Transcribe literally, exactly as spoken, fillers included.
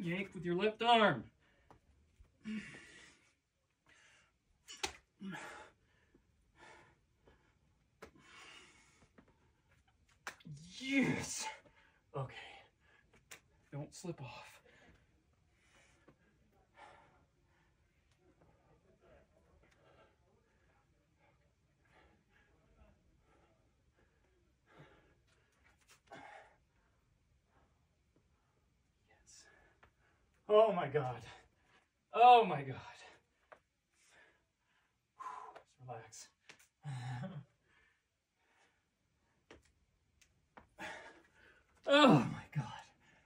yank with your left arm. Yes. Okay. Don't slip off. Yes. Oh my God. Oh my God. Let's relax. Oh my